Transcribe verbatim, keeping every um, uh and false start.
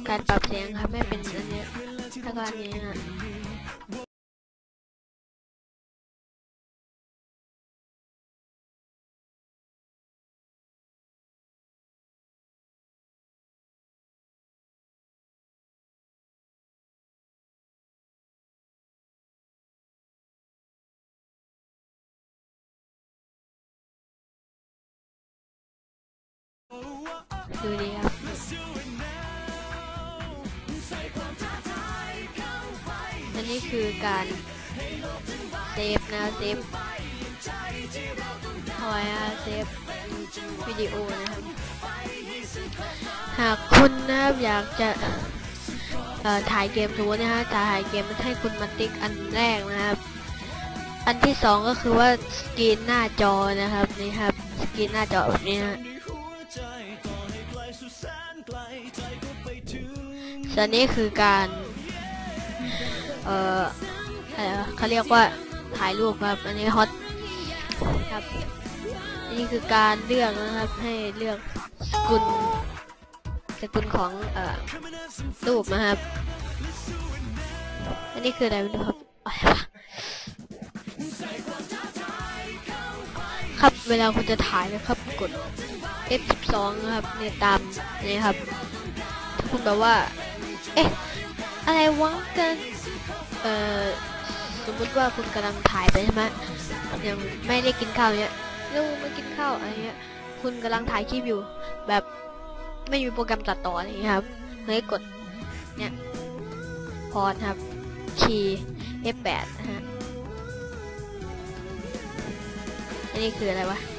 การปรับเสียงครับไม่เป็นอันนี้ถ้าก็อันนี้ฮะดูดีครับอันนี้คือการเซฟนะเซฟเอาไว้เซฟวิดีโอนะครับหากคุณนะครับอยากจะถ่ายเกมสมมตินะฮะถ่ายเกมให้คุณมาติ๊กอันแรกนะครับอันที่สองก็คือว่าสกรีนหน้าจอนะครับนี่ครับสกรีนหน้าจอแบบนี้นะส่วนนี้คือการเอ่อเขาเรียกว่าถ่ายรูปครับอันนี้ฮอตครับนี่คือการเลือกนะครับให้เลือกสกุลสกุลของเอ่อรูปนะครับอันนี้คืออะไรไม่รู้ครับครับเวลาคุณจะถ่ายนะครับกด เอฟ สิบสอง นะครับในตามนี่ครับถ้าคุณแบบว่าเอ๊ะอะไรวะกันเอ่อสมมติว่าคุณกำลังถ่ายไปใช่ไหมยังไม่ได้กินข้าวเนี่ยเรื่องไม่กินข้าวอะไรเงี้ยคุณกำลังถ่ายคลิปอยู่แบบไม่มีโปรแกรมตัดต่ออะไรเงี้ยครับให้กดเนี่ยพอครับคีย์ เอฟ แปด นะฮะอันนี้คืออะไรวะ